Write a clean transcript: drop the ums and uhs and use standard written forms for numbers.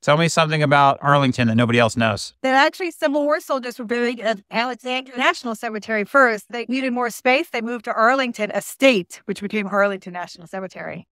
Tell me something about Arlington that nobody else knows. That actually Civil War soldiers were buried at Alexandria National Cemetery first. They needed more space. They moved to Arlington Estate, which became Arlington National Cemetery.